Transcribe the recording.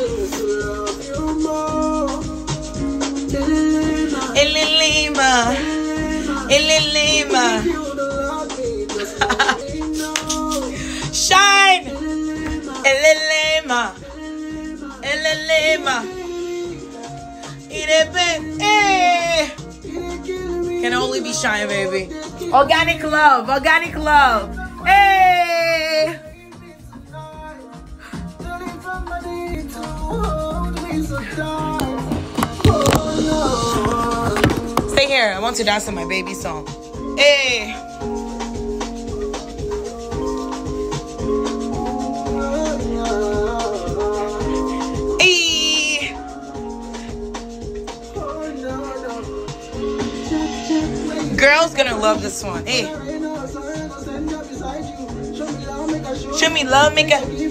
Ililima, Ililima. Shine, Ililima, Ililima. Hey. Can only be Shine, baby. Organic love, organic love. Hey. Stay here. I want to dance to my baby song. Hey. Hey. Girls gonna love this one. Hey. Show me love, make a